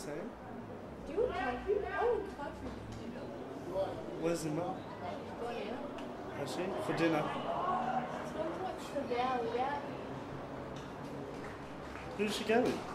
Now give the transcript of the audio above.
same. Do you want coffee? I want coffee. Where's the mum? Gone out. Has she? For dinner. So watch the Valley. Who did she go with?